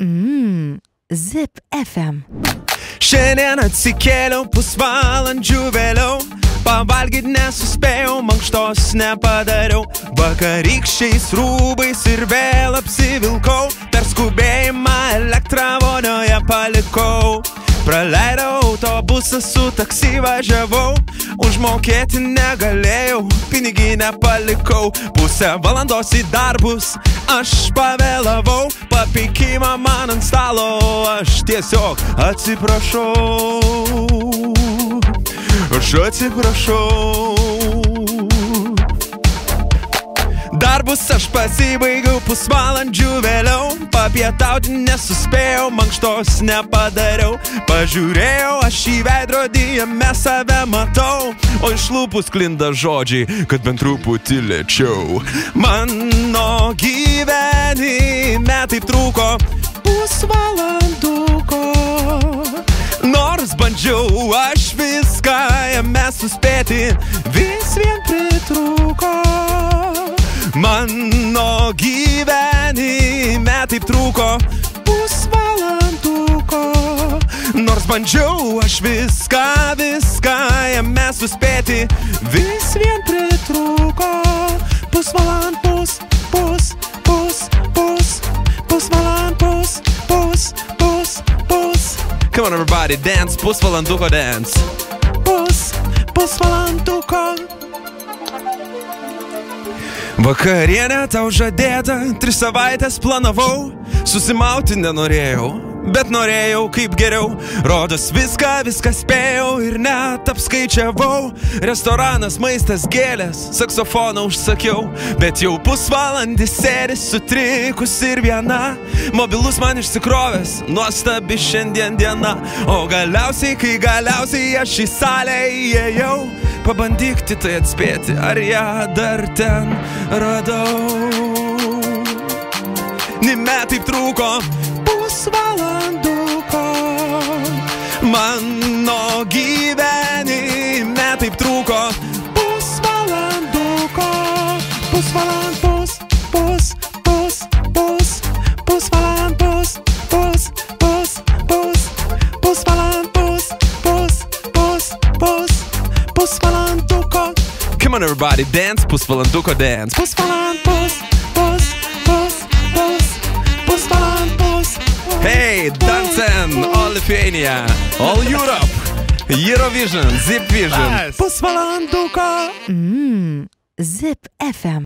Zip FM. Šiandien atsikėliau pusvalandžių vėliau, pavalgyt nesuspėjau, mankštos nepadariau, vakarykščiais rūbais ir vėl apsivilkau, per skubėjimą elektrą vonioje palikau. Praleidau autobusą, su taksi važiavau, užmokėti negalėjau, piniginę palikau. Pusę valandos į darbus aš pavėlavau, papeikimą man ant stalo, aš tiesiog atsiprašau. Aš atsiprašau. Darbus aš pasibaigiau pusvalandžių vėliau, papietauti nesuspėjau, mankštos nepadariau. Pažiūrėjau aš į veidrodį, jame save matau, o iš lūpų sklinda žodžiai, kad bent truputį lėčiau. Mano gyvenime taip trūko pusvalanduko, nors bandžiau aš viską jame suspėti, vis vien pritrūko. Mano gyvenime taip trūko pusvalanduko, nors bandžiau aš viską jame suspėti, vis vien pritrūko. Pusvalandus, pusvalandus. Come on everybody, dance, pusvalanduko dance. Pusvalanduko. Vakarienė tau žadėta, 3 savaitės planavau, susimauti nenorėjau, bet norėjau kaip geriau. Rodos viską spėjau ir net apskaičiavau. Restoranas, maistas, gėlės, saksofoną užsakiau, bet jau pusvalandį sėdi sutrikus ir viena. Mobilus man išsikrovęs, nuostabi šiandien diena. O galiausiai, kai aš į salę įėjau, pabandyk tai atspėti, ar ją dar ten radau. Nime taip trūko pusvalanduko, mano gyvenime taip trūko pusvalanduko. Pusvalandus, pusvalanduko. Come on everybody, dance, pusvalanduko dance. Pusvalandus. Hey, dancing all Lithuania, all Europe, Eurovision, Zip Vision. Pusvalanduko. Zip FM.